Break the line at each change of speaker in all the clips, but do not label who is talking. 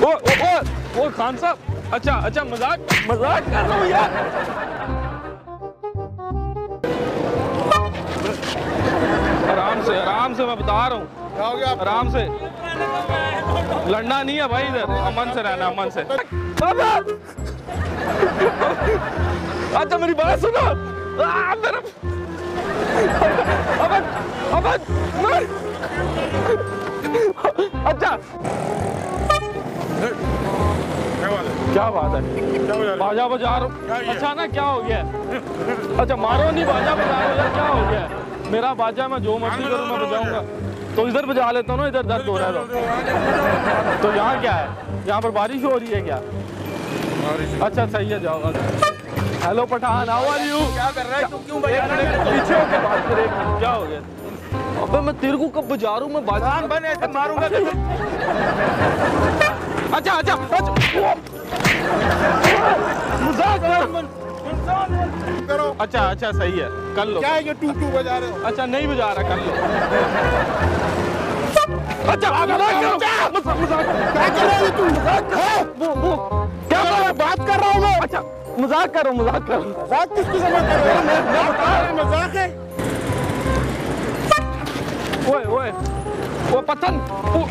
ओ खान साहब, अच्छा मजाक कर रहा हूँ यार। आराम से मैं बता रहा हूँ।
क्या हो गया?
आराम से, लड़ना नहीं है भाई, इधर अमन से रहना, अमन से। अच्छा मेरी बात सुनो। अच्छा क्या बात है? बाजा बजा रहा हूँ। अच्छा ना, क्या हो गया? अच्छा मारो नहीं, बाजा बजा रहा हूँ, क्या हो गया? मेरा बाजा, मैं जो मर्जी करूँ मैं बजाऊंगा। तो इधर बजा लेता हूँ ना, इधर दर्द हो रहा है तो यहाँ क्या है? यहाँ पर बारिश हो रही है क्या? अच्छा सही है, जाओ। Hello Pathan, how are you?
क्या कर रहा है तू? क्यों बजा रहा है?
पीछे होकर बात कर। एक मिनट, क्या हो गया? अबे मैं तेरे को कब बजा रहा हूँ? मैं बाजा
बन ऐसे मारूंगा।
अच्छा मजाक
करो।
अच्छा सही है, कर लो।
क्या है ये टू बजा रहे हो?
अच्छा नहीं बजा रहा, कर लो। अच्छा मजाक
क्या कर रहा है तू?
वो क्या कर रहा है? बात कर रहा हूँ मैं। अच्छा मजाक करो।
बात किसकी समझ कर रहे हो? मैं बता रहा हूं, मजाक है।
ओए वो पतन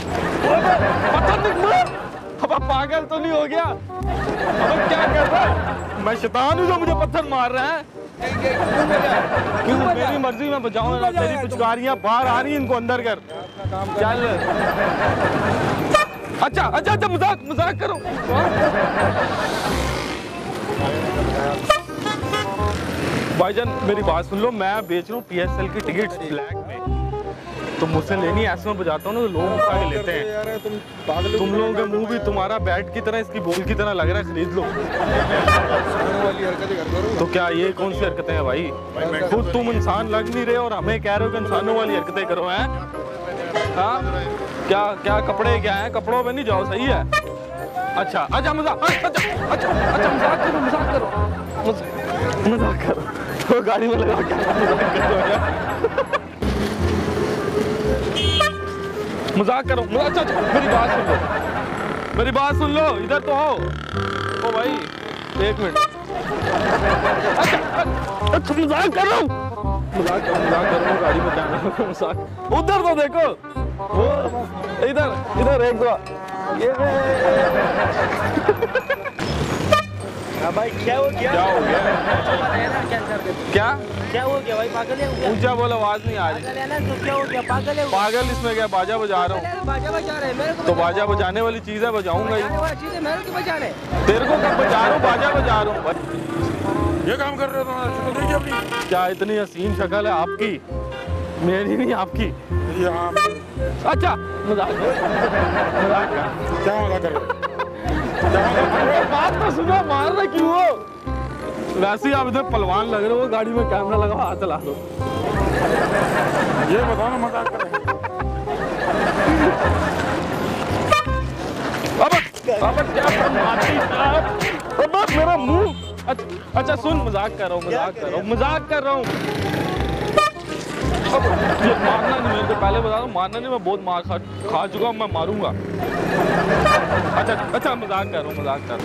अब पागल तो नहीं हो गया? अब क्या कर रहा है? मैं शैतान हूँ जो मुझे पत्थर मार रहा है? क्यों? मेरी मर्जी में बजाऊं ना। तेरी पिचकारियां बाहर आ रही हैं, इनको अंदर कर। चल। अच्छा मजाक करो। भाईजान मेरी बात सुन लो, मैं बेच रहा हूँ PSL की टिकट ब्लैक में, तो मुझसे लेनी है। ऐसे में बजाता हूँ ना तो लोग उठा के लेते हैं। तुम लोगों का मुंह भी तुम्हारा बैट की तरह, इसकी बॉल की तरह लग रहा है, खरीद लो। तो क्या ये कौन सी हरकतें हैं भाई? खुद तुम इंसान लग नहीं रहे और हमें कह रहे हो कि इंसानों वाली हरकतें करो। हैं हाँ, क्या कपड़े क्या हैं? कपड़ों में नहीं जाओ, सही है। अच्छा मजाक करो। तो गाड़ी में लगा मजाक करो। अच्छा मेरी बात सुन लो, इधर तो हो। ओ भाई एक मिनट। अच्छा मजाक कर रहा हूँ। गाड़ी में कैमरा मजाक। उधर तो देखो, इधर एक दो। ये
भाई क्या हो गया? क्या हो गया भाई? पागल है?
ऊंचा बोल, आवाज नहीं आ रही।
तो क्या हो गया? पागल है?
पागल इसमें क्या? बाजा बजा रहा हूँ।
बाजा बजा रहे हैं मेरे को?
तो बाजा बजाने वाली चीज है, बजाऊंगा ही।
चीजें मेरे को बजा रहे?
तेरे को कब बजा रहा हूँ? बाजा बजा रहा हूँ।
ये काम कर रहे हो अपनी?
क्या इतनी हसीन शक्ल है आपकी? मेरी नहीं, आपकी। अच्छा मजाक
क्या मजाक कर रहे हो?
बात तो सुनो, मार रहे क्यों हो? वैसे ही आप इधर पहलवान लग रहे हो। गाड़ी में कैमरा लगा, हाथ चला दो।
ये बताओ ना, मजाक कर रहे
अब क्या मारती साहब? अब मेरा मुंह। अच्छा सुन, मजाक कर रहा हूँ। अब ये मारना नहीं, मेरे को पहले बता दो, मारना नहीं। मैं बहुत मार खा चुका हूँ, मैं मारूंगा। अच्छा मजाक कर रहा हूँ।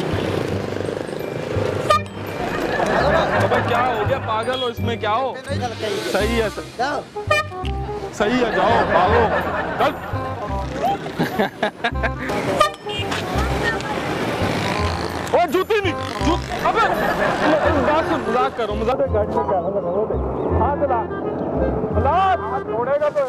अबे क्या हो गया? पागल हो? इसमें क्या हो? सही है, जाओ भागो चल। ओ जूती नहीं, अबे मजाक करो। गाड़ी में क्या हाथ छोड़ेगा तो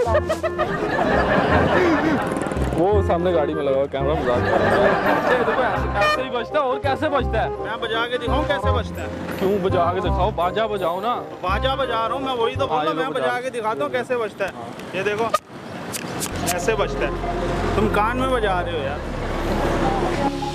वो सामने गाड़ी में लगा कैमरा। मजाक कर रहा है। ऐसे ही बजता है, और कैसे बजता है?
मैं बजा के दिखाऊं कैसे बजता है?
क्यों बजा के दिखाओ? बाजा बजाओ ना।
बाजा बजा रहा हूँ मैं, वही तो बोल रहा हूँ। मैं बजा के दिखाता हूँ कैसे बजता है। ये देखो ऐसे बजता है। तुम कान में बजा रहे हो यार।